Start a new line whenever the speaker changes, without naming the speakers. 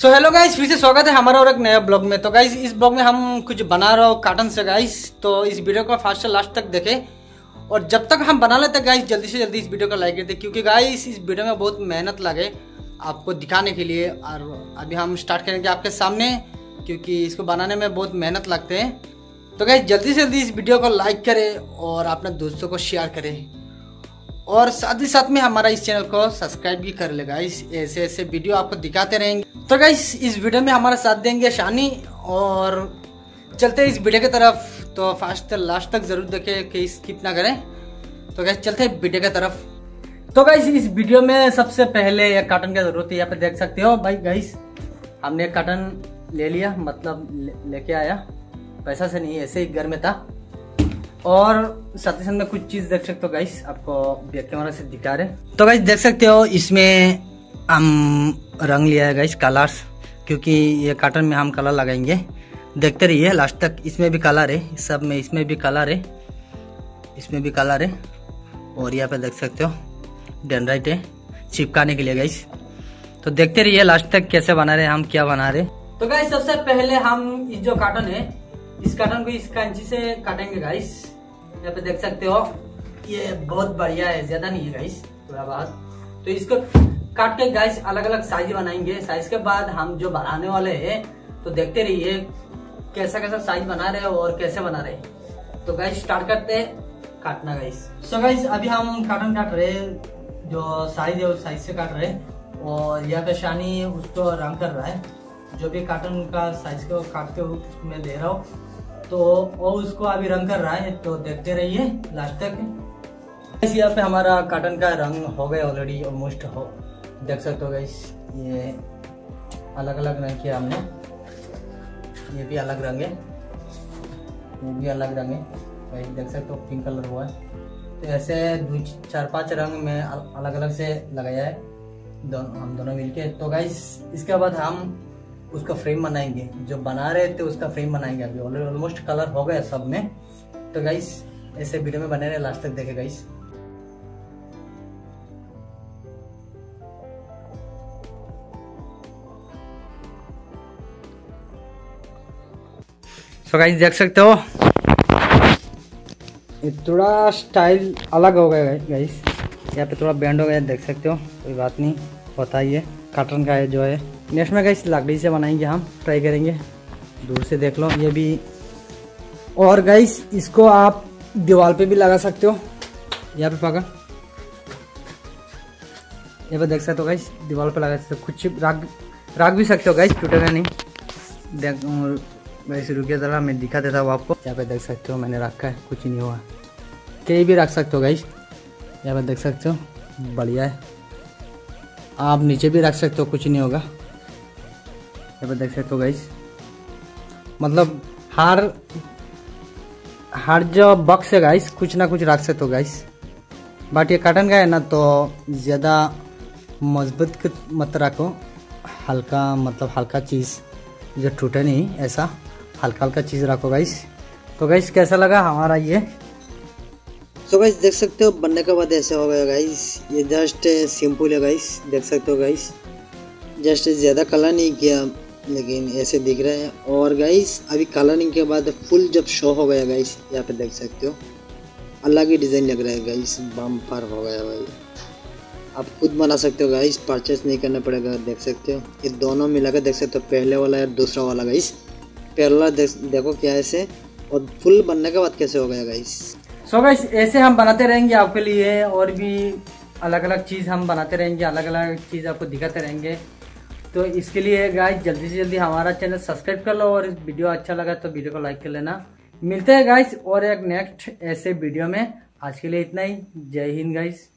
So hello guys, फिर से स्वागत है हमारा और एक नया ब्लॉग में। तो गाइस इस ब्लॉग में हम कुछ बना रहे हो कार्टन से गाइस। तो इस वीडियो को फर्स्ट से लास्ट तक देखें और जब तक हम बना लेते गाइस जल्दी से जल्दी इस वीडियो को लाइक करते, क्योंकि गाइस इस वीडियो में बहुत मेहनत लगे आपको दिखाने के लिए। और अभी हम स्टार्ट करेंगे आपके सामने, क्योंकि इसको बनाने में बहुत मेहनत लगते हैं। तो गाइस जल्दी से जल्दी इस वीडियो को लाइक करें और अपने दोस्तों को शेयर करें और साथ ही साथ में हमारा इस चैनल को सब्सक्राइब भी कर ले गाइस। ऐसे ऐसे वीडियो आपको दिखाते रहेंगे। तो गाइस इस वीडियो में हमारा साथ देंगे शानी और चलते हैं इस वीडियो की तरफ। तो फर्स्ट से लास्ट तक जरूर देखें कि स्किप ना करें। तो गाइस चलते हैं वीडियो की तरफ। तो गाइस इस वीडियो में सबसे पहले एक कार्टन की जरूरत है। यहाँ पे देख सकते हो भाई गाइस, हमने एक कार्टन ले लिया, मतलब लेके आया, पैसा से नहीं, ऐसे ही घर में था। और साथ ही साथ में कुछ चीज देख सकते हो गाइस, आपको बैक कैमरा से दिखा रहे। तो गाइस देख सकते हो इसमें हम रंग लिया है गाइस, कलर्स, क्योंकि ये कार्टन में हम कलर लगाएंगे। देखते रहिए लास्ट तक। इसमें भी कलर है, सब में इसमें भी कलर है, इसमें भी कलर है। और यहाँ पे देख सकते हो डेंड्राइट है चिपकाने के लिए गाइस। तो देखते रहिए लास्ट तक कैसे बना रहे हम, क्या बना रहे। तो गाइस सबसे पहले हम इस जो कार्टन है, इस कार्टन को इस कैंची से काटेंगे गाइस। यहाँ पे देख सकते हो ये बहुत बढ़िया है, ज्यादा नहीं है गाइस, थोड़ा बहुत। तो इसको काट के गाइस अलग अलग साइज बनाएंगे। साइज के बाद हम जो बनाने वाले हैं, तो देखते रहिए कैसा कैसा साइज बना रहे हो और कैसे बना रहे। तो गाइस स्टार्ट करते हैं काटना गाइस। सो गाइस अभी हम कार्टन काट रहे हैं, जो साइज है उस साइज से काट रहे हैं। और यहाँ पे शानी उसको रंग कर रहा है, जो भी कार्टन का साइज को काटते हो मैं दे रहा हूँ। तो वो उसको अभी रंग कर रहा है, तो देखते रहिए लास्ट तक। यहाँ पे हमारा कार्टन का रंग हो गया ऑलरेडी, ऑलमोस्ट हो, देख सकते हो गाइस। ये अलग अलग रंग किया हमने, ये भी अलग रंग है, ये भी अलग रंग है गाइस, देख सकते हो पिंक कलर हुआ है। तो ऐसे 4-5 रंग में अलग अलग से लगाया है हम दोनों मिलके। तो गाइस इसके बाद हम उसका फ्रेम बनाएंगे, जो बना रहे थे उसका फ्रेम बनाएंगे। अभी ऑलमोस्ट कलर हो गया सब में। तो गाइस ऐसे वीडियो में बने रहे, लास्ट तक देखे गाइस। तो गाइस देख सकते हो ये थोड़ा स्टाइल अलग हो गया गाइस, यहाँ पे थोड़ा बैंड हो गया, देख सकते हो, कोई बात नहीं, होता ही है, कार्टन का है जो है। नेक्स्ट में गाइस लकड़ी से बनाएंगे, हम ट्राई करेंगे। दूर से देख लो ये भी। और गाइस इसको आप दीवार पे भी लगा सकते हो, यहाँ पे पकड़, यहाँ पे देख सकते हो गाइस, दीवार पे लगा सकते हो, कुछ रख भी सकते हो गाइस, टूटेगा नहीं। देख गाइस रुकिए जरा, मैं दिखा देता हूँ आपको। यहाँ पे देख सकते हो मैंने रखा है, कुछ नहीं हुआ, कहीं भी रख सकते हो गाइस। यहाँ पे देख सकते हो बढ़िया है, आप नीचे भी रख सकते हो, कुछ नहीं होगा। यहाँ पे देख सकते हो गाइस, मतलब हर जो बॉक्स है गाइस कुछ ना कुछ रख सकते हो गाइस। बट ये कार्टन का है ना, तो ज़्यादा मजबूत मत रखो, हल्का, मतलब हल्का चीज़ जो टूटे नहीं, ऐसा हल्का हल्का चीज़ रखो गाइस। तो गाइस कैसा लगा हमारा ये। तो गाइस देख सकते हो बनने के बाद ऐसे हो गया गाइस। ये जस्ट सिंपल है गाइस, देख सकते हो गाइस, जस्ट ज़्यादा कलर नहीं किया, लेकिन ऐसे दिख रहा है। और गाइस अभी कलरिंग के बाद फुल जब शो हो गया गाइस, यहाँ पे देख सकते हो अलग ही डिज़ाइन लग रहा है गाइस, बम्पर हो गया भाई। आप खुद बना सकते हो गाइस, परचेस नहीं करना पड़ेगा। देख सकते हो ये दोनों मिला कर देख सकते हो, पहले वाला और दूसरा वाला गाइस। पहला देखो क्या ऐसे, और फुल बनने के बाद कैसे हो गया गाइस। सो गाइस ऐसे हम बनाते रहेंगे आपके लिए, और भी अलग अलग चीज़ हम बनाते रहेंगे, अलग अलग चीज़ आपको दिखाते रहेंगे। तो इसके लिए गाइस जल्दी से जल्दी हमारा चैनल सब्सक्राइब कर लो, और वीडियो अच्छा लगा तो वीडियो को लाइक कर लेना। मिलते हैं गाइस और एक नेक्स्ट ऐसे वीडियो में। आज के लिए इतना ही, जय हिंद गाइस।